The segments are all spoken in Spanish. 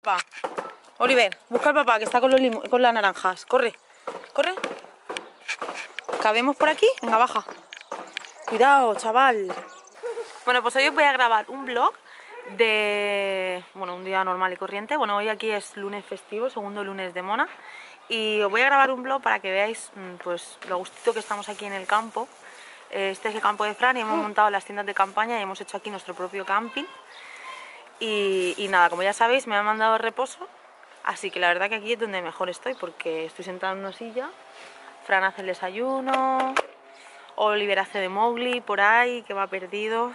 Va. Oliver, busca al papá que está con las naranjas. Corre, corre. ¿Cabemos por aquí? Venga, baja. Cuidado, chaval. Bueno, pues hoy os voy a grabar un vlog de... Bueno, un día normal y corriente. Bueno, hoy aquí es lunes festivo, segundo lunes de Mona. Y os voy a grabar un vlog para que veáis pues lo gustito que estamos aquí en el campo. Este es el campo de Fran y hemos montado las tiendas de campaña y hemos hecho aquí nuestro propio camping. Y nada, como ya sabéis, me han mandado reposo. Así que la verdad que aquí es donde mejor estoy, porque estoy sentada en una silla. Fran hace el desayuno. Oliver hace de Mowgli por ahí, que va perdido.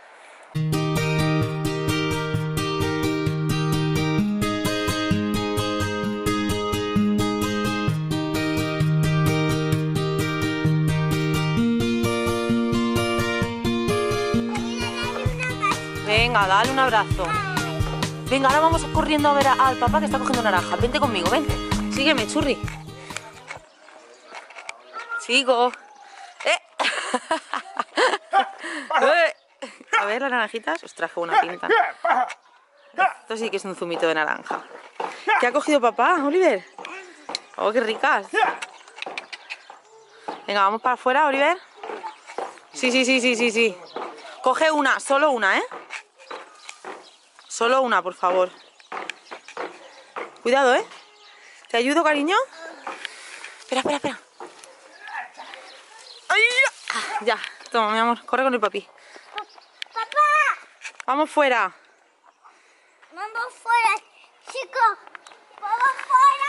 Venga, dale un abrazo. Venga, ahora vamos corriendo a ver al papá que está cogiendo naranja. Vente conmigo, ven. Sígueme, churri. Sigo. A ver las naranjitas. Os traje una pinta. Esto sí que es un zumito de naranja. ¿Qué ha cogido papá, Oliver? Oh, qué ricas. Venga, vamos para afuera, Oliver. Sí. Coge una, solo una, ¿eh? Solo una, por favor. Cuidado, ¿eh? ¿Te ayudo, cariño? Espera. ¡Ay! Ya, toma, mi amor, corre con el papi. ¡Papá! Vamos fuera. ¡Vamos fuera, chicos! ¡Vamos fuera!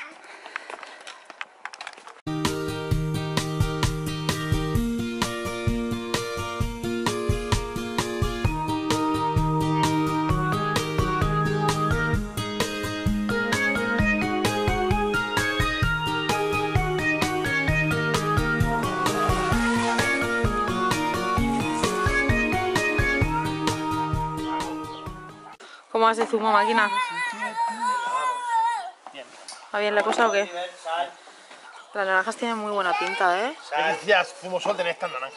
¿Cómo hace zumo, máquina? ¿Va bien la cosa o qué? Las naranjas tienen muy buena pinta, ¿eh? ¿Qué decías, Fumosol, tener estas naranjas?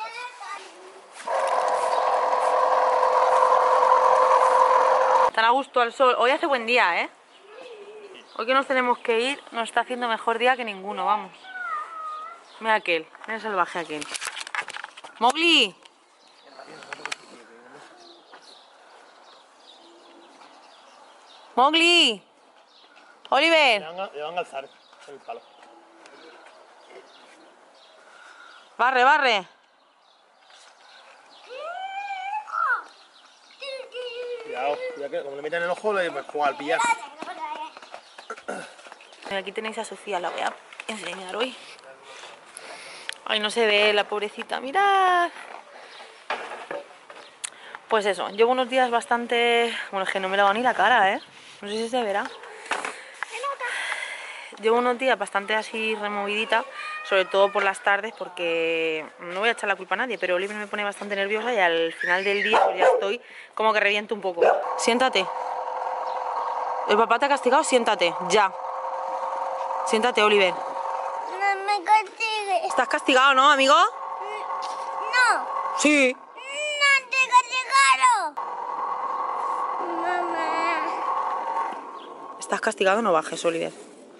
Están a gusto al sol. Hoy hace buen día, ¿eh? Hoy que nos tenemos que ir, nos está haciendo mejor día que ninguno, vamos. Mira aquel, mira el salvaje aquel. ¡Mowgli! ¡Mowgli! ¡Oliver! Le van a alzar el palo. ¡Barre! Cuidado, que como le meten en el ojo, le juega al pillar. Aquí tenéis a Sofía, la voy a enseñar hoy. Ay, no se ve la pobrecita, mirad. Pues eso, llevo unos días bastante... Bueno, es que no me he lavado ni la cara, ¿eh? No sé si se verá. Llevo unos días bastante así removidita, sobre todo por las tardes, porque no voy a echar la culpa a nadie, pero Oliver me pone bastante nerviosa y al final del día pues ya estoy como que reviento un poco. Siéntate. ¿El papá te ha castigado? Siéntate, ya. Siéntate, Oliver. No me castigue. ¿Estás castigado, no, amigo? No. Sí. No te castigaron. Mamá. ¿Estás castigado? No bajes, Oliver.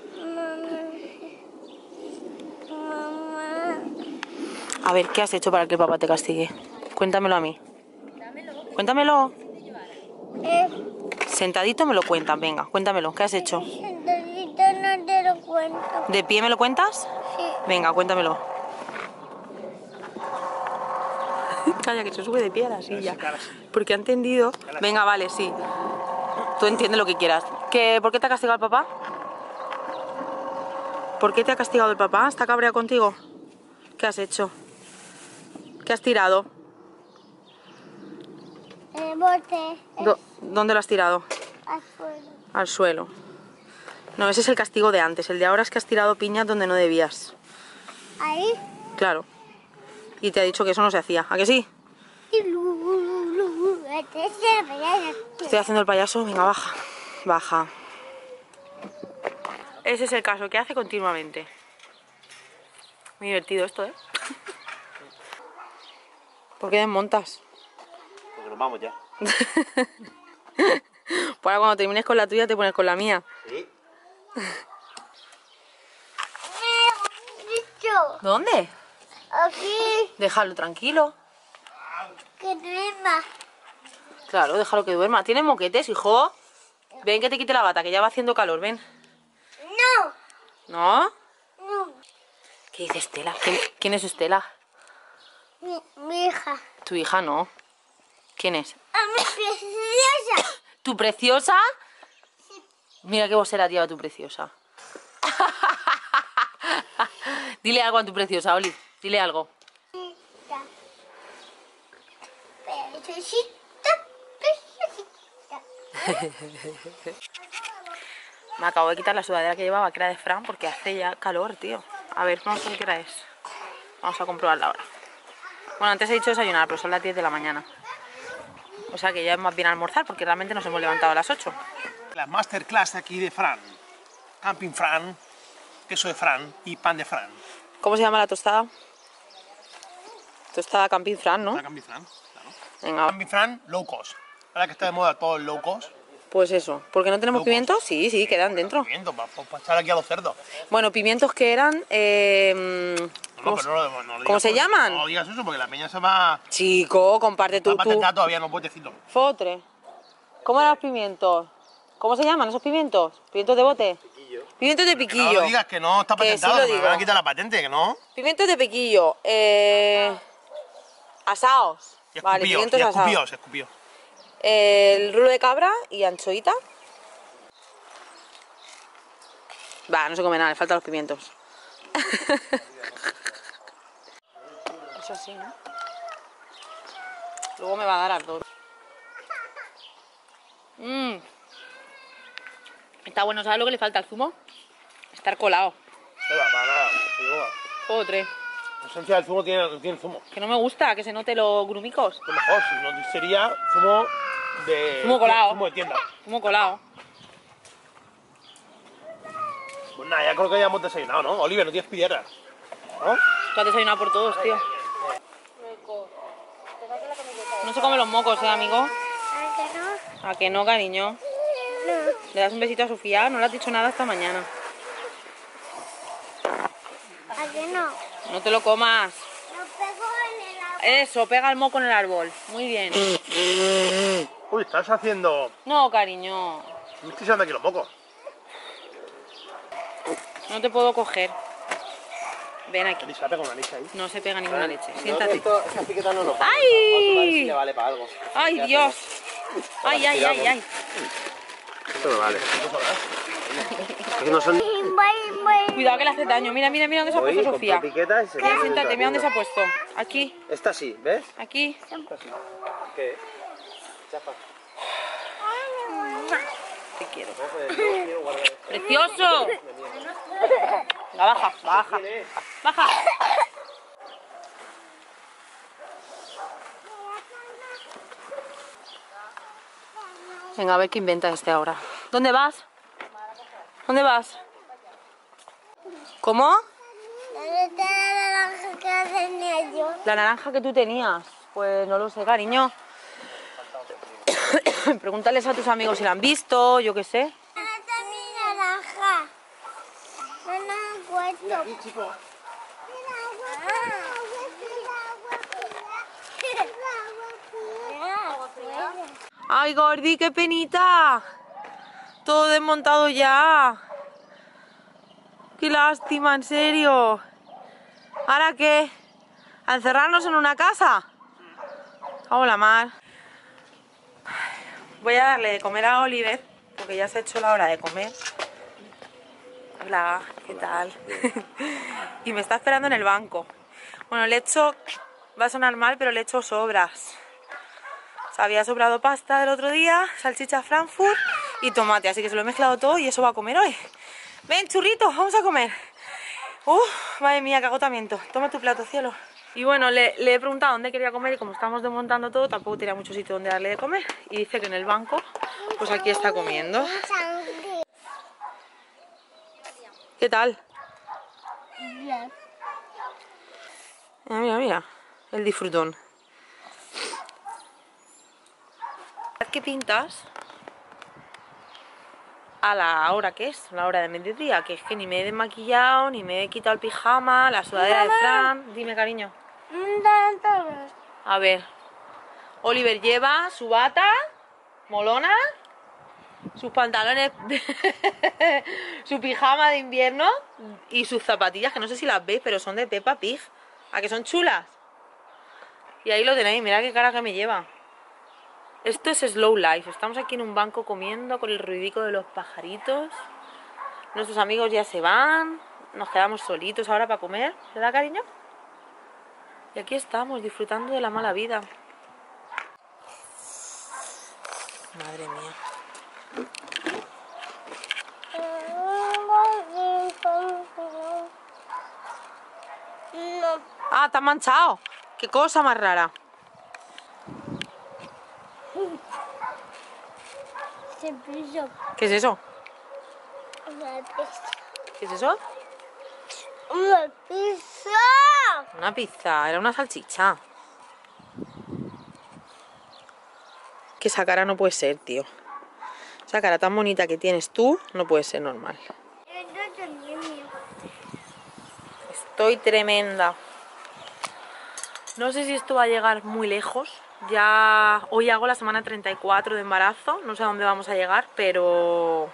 Mamá. A ver, ¿qué has hecho para que el papá te castigue? Cuéntamelo a mí. Cuéntamelo. Sentadito me lo cuentas, venga, cuéntamelo. ¿Qué has hecho? Sentadito no te lo cuento. ¿De pie me lo cuentas? Sí. Venga, cuéntamelo. Calla, que se sube de pie a la silla. Porque ha entendido... Venga, vale, sí. Tú entiendes lo que quieras. ¿Por qué te ha castigado el papá? ¿Por qué te ha castigado el papá? ¿Está cabreado contigo? ¿Qué has hecho? ¿Qué has tirado? El bote. ¿Dónde lo has tirado? Afuera. Al suelo. No, ese es el castigo de antes. El de ahora es que has tirado piñas donde no debías. Ahí. Claro. Y te ha dicho que eso no se hacía. ¿A que sí? Estoy haciendo el payaso. Venga, baja. Baja. Ese es el caso que hace continuamente. Muy divertido esto, ¿eh? ¿Por qué desmontas? Porque nos vamos ya. Ahora cuando termines con la tuya te pones con la mía. Sí. Dicho, ¿Dónde? aquí, Déjalo tranquilo. que duerma. Claro, déjalo que duerma. ¿Tienes moquetes, hijo? Ven que te quite la bata, que ya va haciendo calor, ven. No, ¿No? no, ¿Qué dice Estela? ¿Quién es Estela? mi hija. Tu hija no. ¿Quién es? A mi preciosa. ¿Tu preciosa? Mira qué vocera lleva tu preciosa. Dile algo a tu preciosa, Oli. Dile algo. Preciosa, preciosa. Me acabo de quitar la sudadera que llevaba, que era de Fran, porque hace ya calor, tío. A ver, no sé qué hora es. Vamos a comprobarla ahora. Bueno, antes he dicho desayunar, pero son las 10 de la mañana. O sea que ya es más bien almorzar, porque realmente nos hemos levantado a las 8. La masterclass aquí de Fran. Camping Fran, queso de Fran y pan de Fran. ¿Cómo se llama la tostada? Tostada Camping Fran, ¿no? La Camping Fran, claro. Venga, Camping Fran, low cost. Ahora que está de moda todo el low cost. pues eso. ¿Por qué no tenemos Locos. pimientos? Sí, sí, quedan dentro. Pimiento, para echar aquí a los cerdos. Bueno, pimientos que eran... No, ¿cómo, pero no lo digas, ¿cómo se llaman? No digas eso porque la peña se va Chico, comparte a tú. patentar todavía, no puetecito. Fotre. ¿Cómo eran los pimientos? ¿Cómo se llaman esos pimientos? ¿Pimientos de bote? Pimientos de Que no piquillo. lo digas, que no está Que sí patentado, lo que me digo. van a quitar la patente, que no. Pimientos de piquillo. Asaos. Y Vale, escupíos, pimientos asados. escupíos. El rulo de cabra y anchoita. Va, no se come nada, le faltan los pimientos. Eso sí, ¿no? Luego me va a dar ardor. Está bueno, ¿sabes lo que le falta al zumo? Estar colado. No va, para nada. Otre. La esencia del zumo tiene el zumo. Que no me gusta, que se note los grumicos. Lo mejor, si no sería zumo de... Zumo colado. Zumo de tienda. Zumo colado. Pues nada, ya creo que ya hemos desayunado, ¿no? Oliver, no tienes piedras, ¿no? Tú has desayunado por todos, tío. No se come los mocos, amigo. ¿A que no? ¿A que no, cariño? No. Le das un besito a Sofía, no le has dicho nada hasta mañana. ¿A que no? No te lo comas. Lo pego en el agua. Eso, pega el moco en el árbol. Muy bien. Uy, estás haciendo... No, cariño. Me estoy echando aquí los mocos. No te puedo coger. Ven aquí. Elisa, pega una lisa ahí. No se pega ninguna leche. Siéntate. Esa etiqueta no lo paga. ¡Ay! Si le vale para algo. ¡Ay, Dios! ¡Ay, ay, ay, ay! Esto no vale. Es que no son... Cuidado que le hace daño. Mira, mira, mira dónde se ha puesto Sofía. etiquetas y se Mira, siéntate, mira dónde se ha puesto. Aquí, Esta sí, ¿ves? aquí. ¿Qué? Chapa. Te quiero. ¡Precioso! Venga, baja, baja. Baja. Venga, a ver qué inventa este ahora. ¿Dónde vas? ¿Dónde vas? ¿Cómo? ¿Dónde está la naranja que tenía yo? La naranja que tú tenías. Pues no lo sé, cariño. Pregúntales a tus amigos si la han visto, yo qué sé. ¿Dónde está mi naranja? No la han puesto. Aquí, chico. ¡Ay, Gordi, qué penita! Todo desmontado ya. ¡Qué lástima, en serio! ¿Ahora qué? ¿A encerrarnos en una casa? Hola, Mar. Voy a darle de comer a Oliver, porque ya se ha hecho la hora de comer. Hola, ¿qué tal? Y me está esperando en el banco. Bueno, le he hecho... Va a sonar mal, pero le he hecho sobras. O sea, había sobrado pasta del otro día, salchicha Frankfurt y tomate. Así que se lo he mezclado todo y eso va a comer hoy. Ven, churrito, vamos a comer. Madre mía, qué agotamiento. Toma tu plato, cielo. Y bueno, le he preguntado dónde quería comer y como estamos desmontando todo, tampoco tenía mucho sitio donde darle de comer. Y dice que en el banco, pues aquí está comiendo. ¿Qué tal? Bien. Mira, mira, mira. El disfrutón. ¿Qué pintas? a la hora que es, la hora de mediodía, que es que ni me he desmaquillado, ni me he quitado el pijama, la sudadera de Fran. Dime, cariño. A ver, Oliver lleva su bata molona, sus pantalones, su pijama de invierno y sus zapatillas, que no sé si las veis, pero son de Peppa Pig. ¿A que son chulas? Y ahí lo tenéis, mirad qué cara que me lleva. Esto es Slow Life. Estamos aquí en un banco comiendo con el ruidico de los pajaritos. Nuestros amigos ya se van. Nos quedamos solitos ahora para comer. ¿Verdad, cariño? Y aquí estamos disfrutando de la mala vida. Madre mía. No. Ah, te has manchado. Qué cosa más rara. Se pisó ¿Qué es eso? una pizza. ¿Qué es eso? ¡Una pizza! Una pizza. Era una salchicha. Que esa cara no puede ser, tío. Esa cara tan bonita que tienes tú no puede ser normal. Yo también, mío. Estoy tremenda. No sé si esto va a llegar muy lejos. Ya hoy hago la semana 34 de embarazo. No sé a dónde vamos a llegar, pero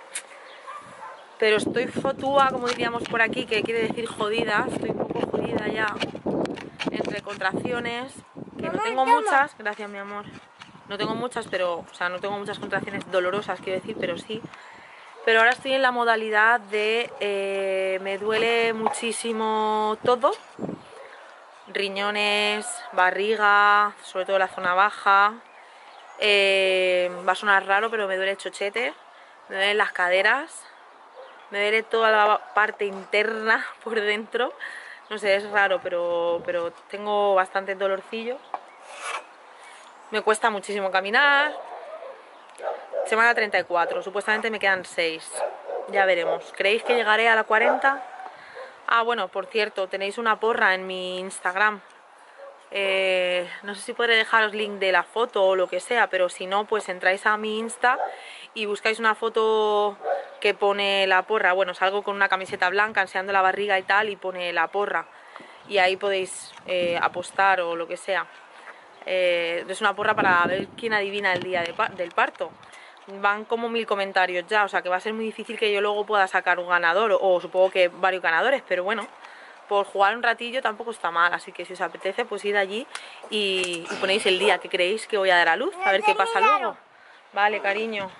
estoy fotúa, como diríamos por aquí, que quiere decir jodida. Estoy un poco jodida ya. Entre contracciones, que no tengo muchas. Gracias, mi amor. No tengo muchas, pero... O sea, no tengo muchas contracciones dolorosas, quiero decir, pero sí. Pero ahora estoy en la modalidad de... me duele muchísimo todo. Riñones, barriga, sobre todo la zona baja. Va a sonar raro, pero me duele el chochete. Me duelen las caderas. Me duele toda la parte interna por dentro. No sé, es raro, pero tengo bastante dolorcillo. Me cuesta muchísimo caminar. Semana 34, supuestamente me quedan 6. Ya veremos. ¿Creéis que llegaré a la 40? Ah, bueno, por cierto, tenéis una porra en mi Instagram. No sé si podré dejaros link de la foto o lo que sea, pero si no, pues entráis a mi Insta y buscáis una foto que pone la porra. Bueno, salgo con una camiseta blanca enseñando la barriga y tal, y pone la porra. Y ahí podéis apostar o lo que sea. Es una porra para ver quién adivina el día del parto. Van como 1000 comentarios ya, o sea que va a ser muy difícil que yo luego pueda sacar un ganador, o supongo que varios ganadores, pero bueno, por jugar un ratillo tampoco está mal, así que si os apetece pues id allí y ponéis el día que creéis que voy a dar a luz, a ver qué pasa luego. Vale, cariño.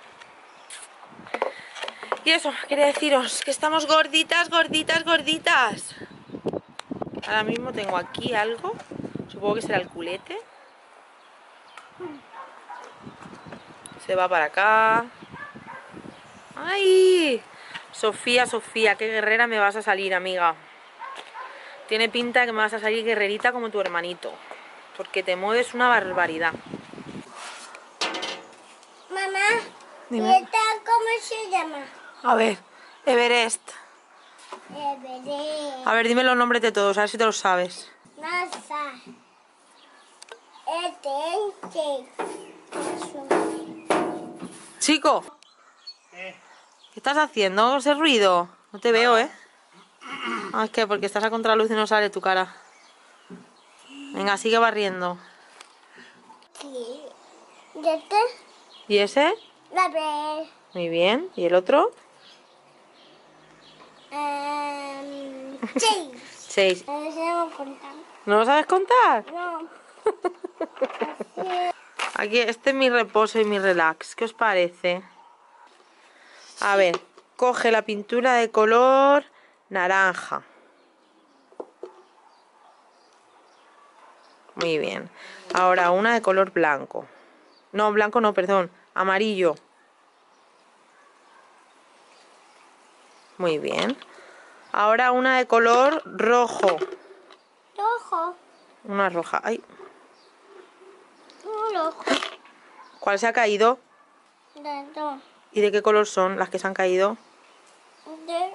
Y eso, quería deciros que estamos gorditas, gorditas, gorditas. Ahora mismo tengo aquí algo, supongo que será el culete. Se va para acá. ¡Ay! Sofía, Sofía, qué guerrera me vas a salir, amiga. Tiene pinta de que me vas a salir guerrerita como tu hermanito. Porque te mueves una barbaridad. Mamá, Dime. ¿y esta cómo se llama? A ver, Everest. Everest. A ver, dime los nombres de todos, a ver si te los sabes. NASA. Chico, ¿qué estás haciendo ese ruido? No te veo, ¿eh? Ah, es que porque estás a contraluz y no sale tu cara. Venga, sigue barriendo. Sí. ¿Y este? ¿Y ese? La B. Muy bien. ¿Y el otro? 6. 6. Debo contar. ¿No lo sabes contar? No. Aquí, este es mi reposo y mi relax. ¿Qué os parece? A ver, coge la pintura de color naranja. Muy bien. Ahora una de color blanco. No, blanco no, perdón. Amarillo. Muy bien. Ahora una de color rojo. Rojo. Una roja. Ay, Rojo. ¿cuál se ha caído? De dos. ¿Y de qué color son las que se han caído? De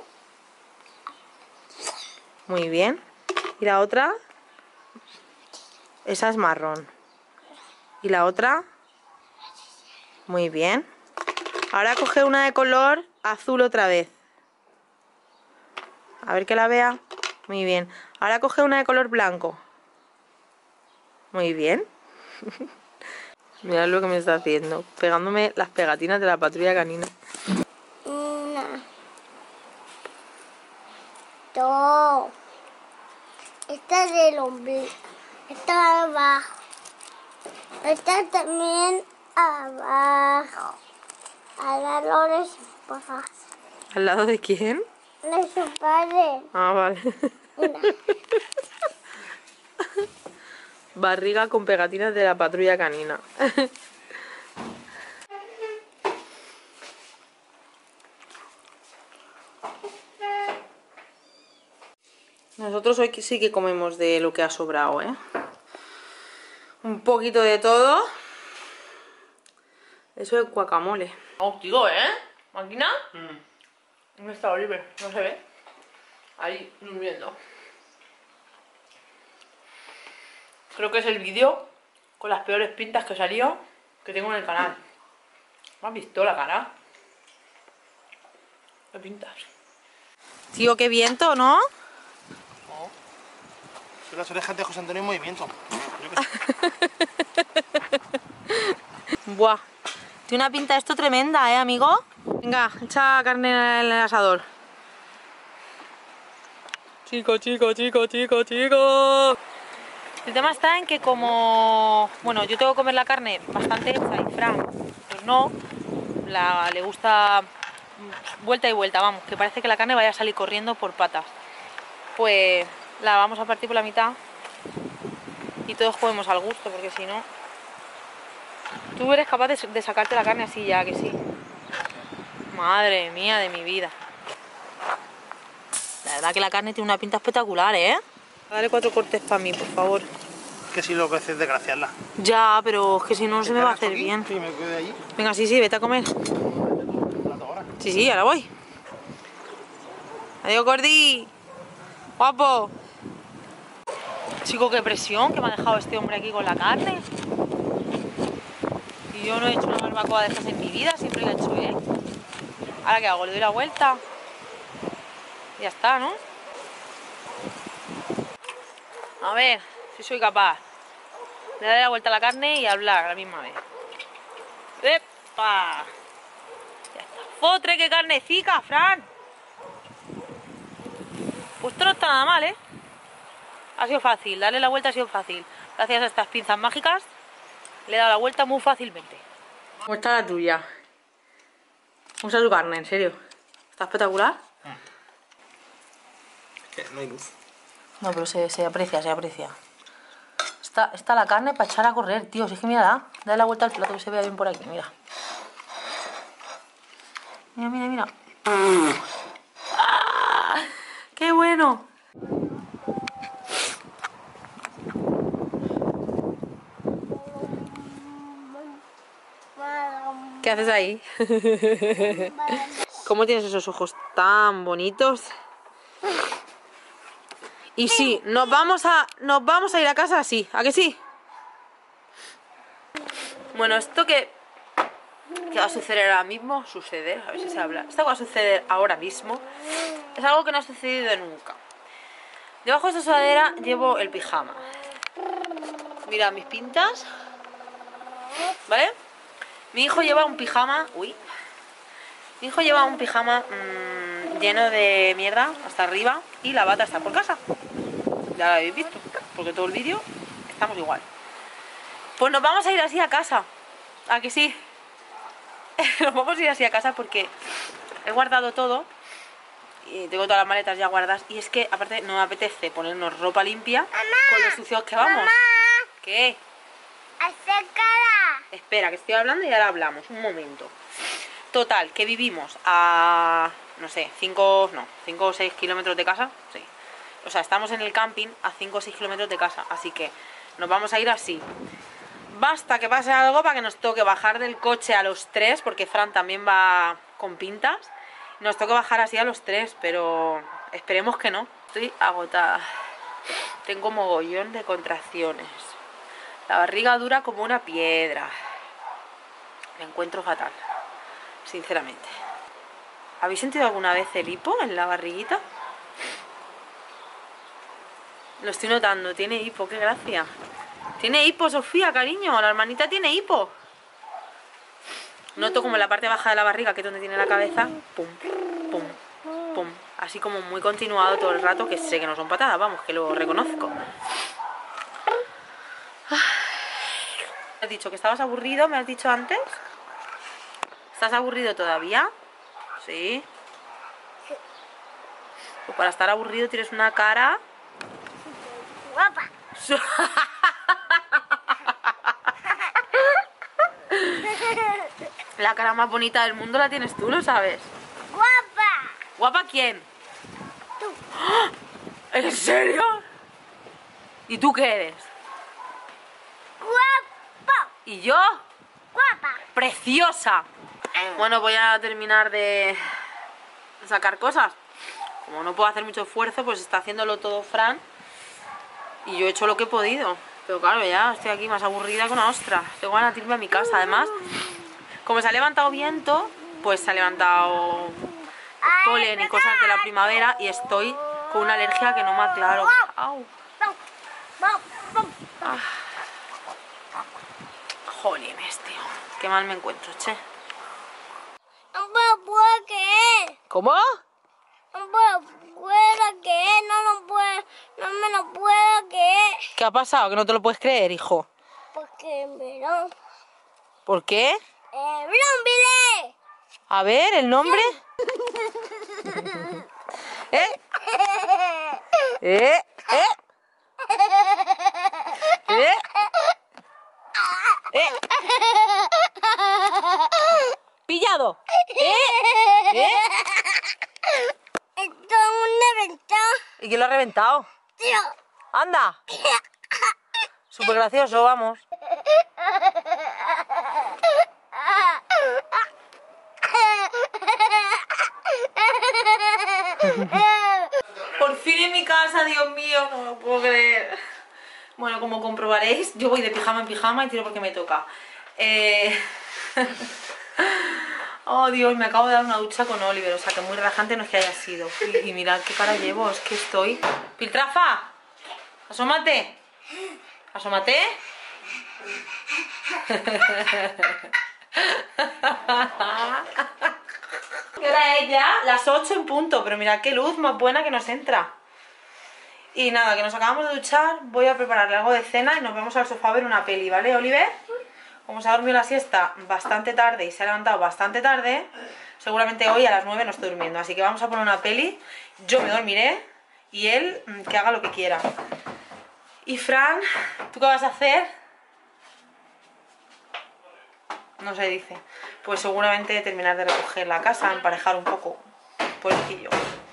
Muy bien. ¿Y la otra? Esa es marrón. ¿Y la otra? Muy bien. Ahora coge una de color azul otra vez. A ver que la vea. Muy bien. Ahora coge una de color blanco. Muy bien. Mirad lo que me está haciendo. Pegándome las pegatinas de la patrulla canina. Una. Dos. Esta es del ombligo. Esta abajo. Esta también abajo. A lado de sus papás. ¿Al lado de quién? De su padre. Ah, vale. Una. Barriga con pegatinas de la patrulla canina. Nosotros hoy sí que comemos de lo que ha sobrado, ¿eh? Un poquito de todo. Eso es guacamole. Digo, ¿eh? ¿Máquina? ¿Dónde está Oliver? No se ve. Ahí, durmiendo. Creo que es el vídeo con las peores pintas que salió que tengo en el canal. ¿Me has visto la cara? ¿Qué pintas? Tío, qué viento, ¿no? No. Son las orejas de José Antonio en movimiento. Yo qué sé. Buah. Tiene una pinta esto tremenda, amigo? Venga, echa carne en el asador. Chico. El tema está en que como... Bueno, yo tengo que comer la carne bastante hecha y Fran, pues no. Le gusta vuelta y vuelta, vamos, que parece que la carne vaya a salir corriendo por patas. Pues la vamos a partir por la mitad y todos comemos al gusto, porque si no... Tú eres capaz de sacarte la carne así ya, que sí. Madre mía de mi vida. La verdad que la carne tiene una pinta espectacular, ¿eh? Dale 4 cortes para mí, por favor. Que si lo que haces es desgraciarla. Ya, pero es que si no, no se me va a hacer bien. Sí, me quedo de allí. Venga, sí, vete a comer. Sí, ahora voy. Adiós, Gordi. Guapo. Chico, qué presión que me ha dejado este hombre aquí con la carne. Y yo no he hecho una barbacoa de estas en mi vida, siempre la he hecho él. Ahora, ¿qué hago? Le doy la vuelta. Y ya está, ¿no? A ver, si soy capaz. Le daré la vuelta a la carne y hablar a la misma vez. ¡Epa! Ya está. ¡Fotre, qué carnecica, Fran! Pues esto no está nada mal, ¿eh? Ha sido fácil, darle la vuelta ha sido fácil. Gracias a estas pinzas mágicas le he dado la vuelta muy fácilmente. ¿Cómo está la tuya? ¿Cómo está tu carne, en serio? ¿Está espectacular? Es que no hay luz. No, pero se aprecia, se aprecia. Está la carne para echar a correr, tío. Si es que mírala. Dale la vuelta al plato que se vea bien por aquí, mira. Mira. ¡Ah! ¡Qué bueno! ¿Qué haces ahí? ¿Cómo tienes esos ojos tan bonitos? Y sí, nos vamos a ir a casa así, ¿a que sí? Bueno, esto que va a suceder ahora mismo, a ver si se habla. Esto que va a suceder ahora mismo es algo que no ha sucedido nunca. Debajo de esta sudadera llevo el pijama. Mira mis pintas, ¿vale? Mi hijo lleva un pijama, lleno de mierda hasta arriba y la bata está por casa. Ya la habéis visto, porque todo el vídeo estamos igual. Pues nos vamos a ir así a casa. ¿A que sí? Nos vamos a ir así a casa porque he guardado todo y tengo todas las maletas ya guardadas. Y es que aparte no me apetece ponernos ropa limpia con los sucios que vamos. Mamá. ¿Qué? Acércala. Espera, que estoy hablando y ahora hablamos. Un momento. Total, que vivimos a, no sé, 5 o 6 kilómetros de casa. Sí. O sea, estamos en el camping a 5 o 6 kilómetros de casa. Así que nos vamos a ir así. Basta que pase algo para que nos toque bajar del coche a los 3, porque Fran también va con pintas. Nos toque bajar así a los 3, pero esperemos que no. Estoy agotada. Tengo mogollón de contracciones. La barriga dura como una piedra. Me encuentro fatal. sinceramente. ¿Habéis sentido alguna vez el hipo en la barriguita? Lo estoy notando, tiene hipo, qué gracia. Tiene hipo, Sofía, cariño, la hermanita tiene hipo. Noto como en la parte baja de la barriga, que es donde tiene la cabeza, pum, pum, pum. Así como muy continuado todo el rato, que sé que no son patadas, vamos, que lo reconozco. Me has dicho que estabas aburrido, me has dicho antes. ¿Estás aburrido todavía? Sí. Pues para estar aburrido tienes una cara... Guapa. La cara más bonita del mundo la tienes tú, ¿lo sabes? Guapa. ¿Guapa quién? Tú. ¿En serio? ¿Y tú qué eres? Guapa. ¿Y yo? Guapa. ¡Preciosa! Bueno, voy a terminar de sacar cosas. Como no puedo hacer mucho esfuerzo, pues está haciéndolo todo Fran. Y yo he hecho lo que he podido. Pero claro, ya estoy aquí más aburrida que una ostra. Tengo ganas de irme a mi casa. Además, como se ha levantado viento, pues se ha levantado polen y cosas de la primavera. Y estoy con una alergia que no me aclaro. ¡Au! Ah. Jolines, tío. Qué mal me encuentro, che. No me lo puedo creer. ¿Cómo? No me lo puedo creer. No me lo puedo creer. ¿Qué ha pasado? Que no te lo puedes creer, hijo. Porque verón. ¿Por qué? ¡Blombilé! A ver, ¿el nombre? ¿Eh? ¿Eh? ¿Eh? ¿Eh? ¿Eh? ¿Pillado? ¿Eh? ¿Eh? Esto es un evento. ¿Y quién lo ha reventado? Tío. ¡Anda! Súper gracioso, vamos. Por fin en mi casa, Dios mío, no lo puedo creer. Bueno, como comprobaréis, yo voy de pijama en pijama y tiro porque me toca. Oh, Dios, me acabo de dar una ducha con Oliver, o sea que muy relajante no es que haya sido. Y mirad qué cara llevo, es que estoy... ¡Piltrafa! ¡Asómate! ¿Asómate? ¿Qué hora es ya? Las 8 en punto, pero mirad qué luz más buena que nos entra. Y nada, que nos acabamos de duchar, voy a prepararle algo de cena y nos vamos al sofá a ver una peli, ¿vale, Oliver? Como se ha dormido la siesta bastante tarde y se ha levantado bastante tarde, seguramente hoy a las 9 no estoy durmiendo. Así que vamos a poner una peli, yo me dormiré y él que haga lo que quiera. Y Fran, ¿tú qué vas a hacer? No se dice. Pues seguramente terminar de recoger la casa, emparejar un poco, pobrecillo.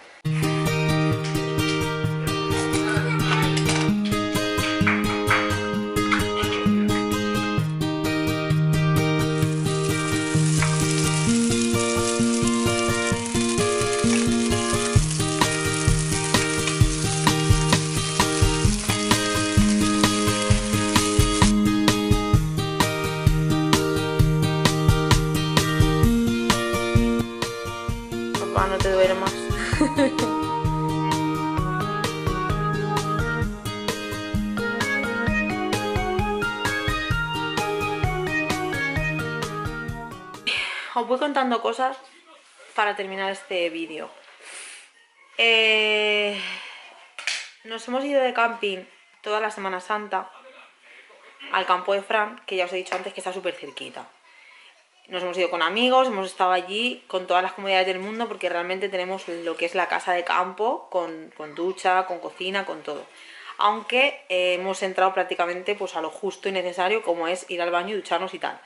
No te duele más. Os voy contando cosas para terminar este vídeo. Nos hemos ido de camping toda la Semana Santa al campo de Fran, que ya os he dicho antes que está súper cerquita. Nos hemos ido con amigos, hemos estado allí con todas las comodidades del mundo porque realmente tenemos lo que es la casa de campo con ducha, con cocina, con todo. Aunque hemos entrado prácticamente pues a lo justo y necesario, como es ir al baño y ducharnos y tal.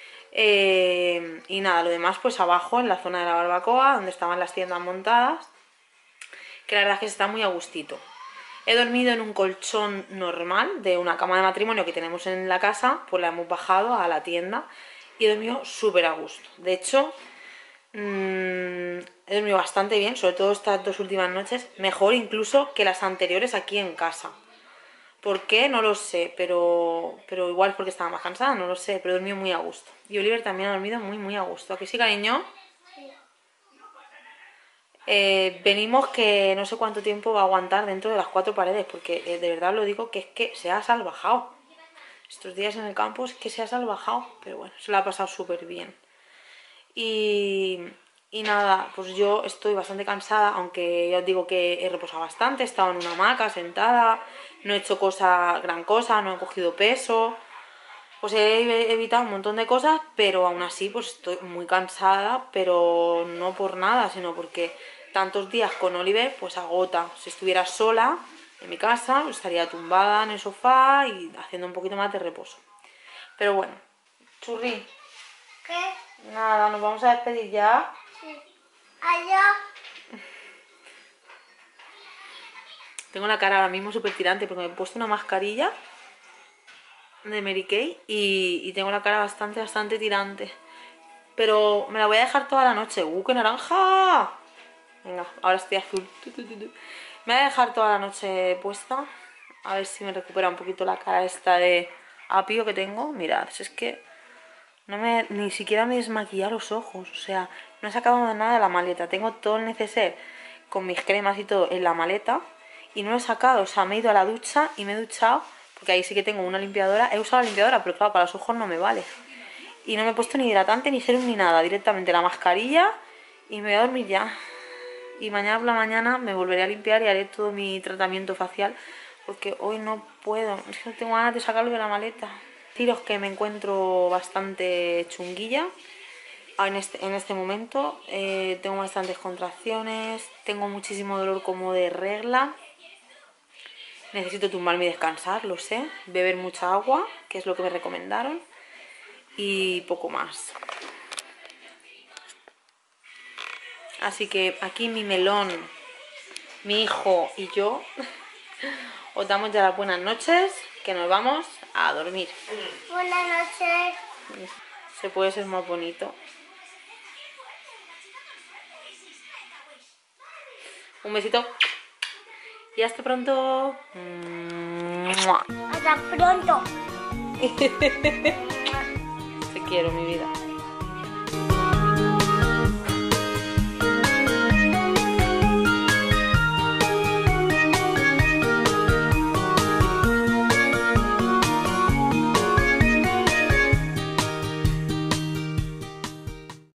Y nada, lo demás pues abajo en la zona de la barbacoa, donde estaban las tiendas montadas, que la verdad es que está muy a gustito. He dormido en un colchón normal de una cama de matrimonio que tenemos en la casa, pues la hemos bajado a la tienda. Y he dormido súper a gusto. De hecho, he dormido bastante bien, sobre todo estas 2 últimas noches. Mejor incluso que las anteriores aquí en casa. ¿Por qué? No lo sé, pero igual es porque estaba más cansada, no lo sé, pero dormió muy a gusto. Y Oliver también ha dormido muy a gusto. ¿A que sí, cariño? Venimos que no sé cuánto tiempo va a aguantar dentro de las 4 paredes, porque de verdad lo digo que es que se ha salvajado. Estos días en el campo es que se ha salvajado, pero bueno, se lo ha pasado súper bien. Y nada, pues yo estoy bastante cansada, aunque ya os digo que he reposado bastante, he estado en una hamaca sentada, no he hecho gran cosa, no he cogido peso, pues he evitado un montón de cosas, pero aún así pues estoy muy cansada, pero no por nada, sino porque tantos días con Oliver pues agota. Si estuviera sola en mi casa, pues estaría tumbada en el sofá y haciendo un poquito más de reposo. Pero bueno, churri, ¿Qué? nada, nos vamos a despedir ya. Sí. Allá. Tengo la cara ahora mismo súper tirante porque me he puesto una mascarilla de Mary Kay y tengo la cara bastante tirante. Pero me la voy a dejar toda la noche. ¡Qué naranja! Venga, ahora estoy azul. Me voy a dejar toda la noche puesta. A ver si me recupera un poquito la cara esta de apio que tengo. Mirad, es que ni siquiera me desmaquilla los ojos. O sea, no he sacado nada de la maleta. Tengo todo el neceser con mis cremas y todo en la maleta. Y no lo he sacado. O sea, me he ido a la ducha y me he duchado. Porque ahí sí que tengo una limpiadora. He usado la limpiadora, pero claro, para los ojos no me vale. Y no me he puesto ni hidratante, ni serum, ni nada. Directamente la mascarilla y me voy a dormir ya. Y mañana por la mañana me volveré a limpiar y haré todo mi tratamiento facial. Porque hoy no puedo. Es que no tengo ganas de sacarlo de la maleta. Deciros que me encuentro bastante chunguilla. En este momento tengo bastantes contracciones. Tengo muchísimo dolor como de regla. Necesito tumbarme y descansar, lo sé. Beber mucha agua, que es lo que me recomendaron. Y poco más. Así que aquí mi melón, mi hijo y yo os damos ya las buenas noches, que nos vamos a dormir. Buenas noches. Se puede ser más bonito. Un besito y hasta pronto. Hasta pronto. Te quiero, mi vida.